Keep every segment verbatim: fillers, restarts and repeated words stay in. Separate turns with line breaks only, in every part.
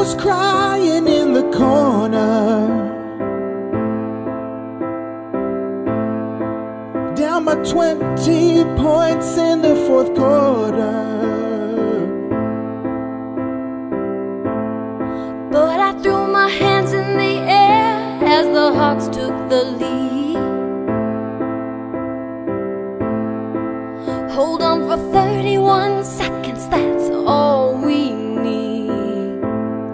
was crying in the corner, down by twenty points in the fourth quarter.
But I threw my hands in the air as the Hawks took the lead. Hold on for thirty-one seconds, that's all we need.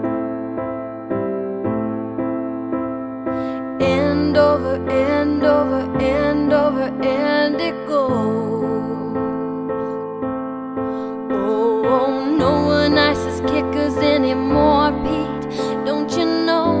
End over, end over, end over, and it goes. Oh, oh, no one ices kickers anymore, Pete, don't you know?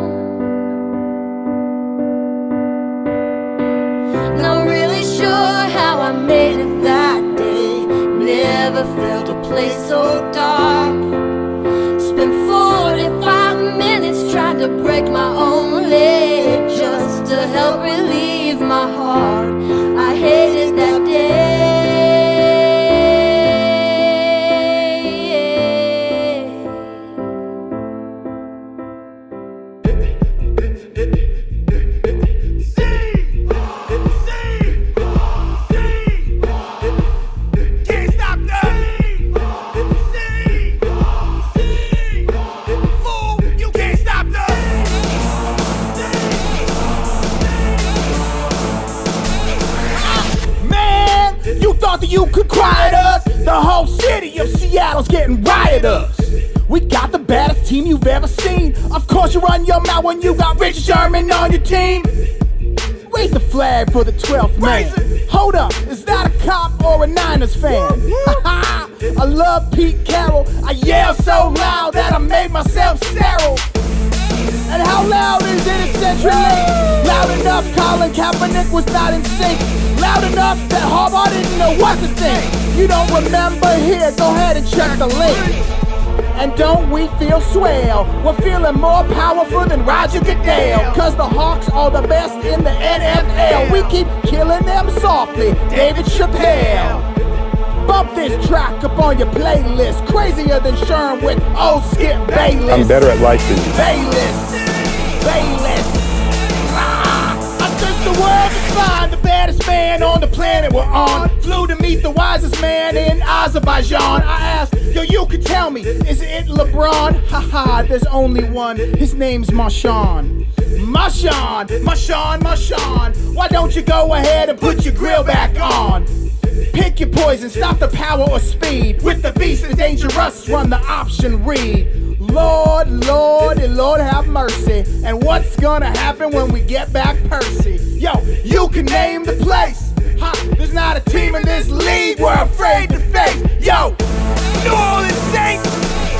Not really sure how I made it that day. Never felt a place so dark. Spent forty-five minutes trying to break my own leg just to help relieve my heart. I hated that day.
Thought that you could quiet us. The whole city of Seattle's getting riotous. We got the baddest team you've ever seen. Of course you run your mouth when you got Richard Sherman on your team. Raise the flag for the twelfth man. Hold up, is that a cop or a Niners fan? I love Pete Carroll. I yell so loud that I made myself sterile. And how loud is it essentially? Loud enough Colin Kaepernick was not in sync. Loud enough that Harbaugh didn't know what to think. You don't remember? Here, go ahead and check the link. And don't we feel swell? We're feeling more powerful than Roger Goodell. Cause the Hawks are the best in the N F L. We keep killing them softly, David Chappelle. Bump this track up on your playlist. Crazier than Sherm with old Skip Bayless.
I'm better at life than you.
Bayless, Bayless. Ah, I searched the world to find the baddest man on the planet we're on. Flew to meet the wisest man in Azerbaijan. I asked, yo, you can tell me, is it LeBron? Haha, there's only one. His name's Marshawn. Marshawn, Marshawn, Marshawn. Why don't you go ahead and put your grill back on? Pick your poison, stop the power or speed. With the beast and dangerous, run the option read. Lord, Lord, and Lord have mercy. And what's gonna happen when we get back Percy? Yo, you can name the place. Huh, there's not a team in this league we're afraid to face. Yo, New Orleans Saints,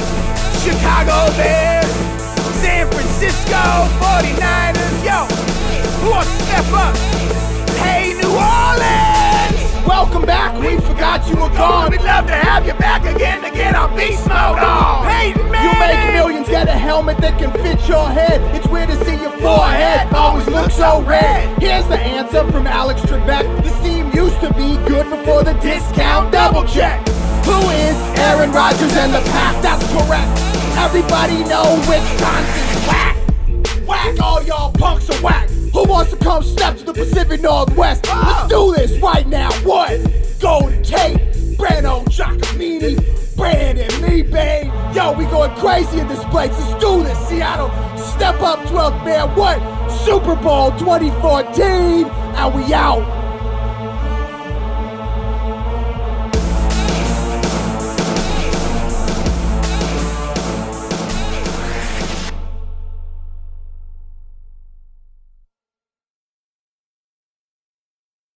Chicago Bears, San Francisco forty-niners. Yo, who wants to step up? Hey, New Orleans! Welcome back, we forgot you were gone. We'd love to have you back again to get our beast mode on. Peyton Manning! You make millions, get a helmet that can fit your head. It's weird to see your forehead always look so red. Here's the answer from Alex Trebek. This team used to be good before the discount double check. Who is Aaron Rodgers and the pack? That's correct. Everybody know Wisconsin's whack. Whack, all y'all punks are whack. Who wants to come step to the Pacific Northwest? Uh, Let's do this right now. What? Golden Tate, Brando Giacomini, Brandon Lee, babe. Yo, we going crazy in this place. Let's do this, Seattle. Step up, twelfth man. What? Super Bowl twenty fourteen, and we out.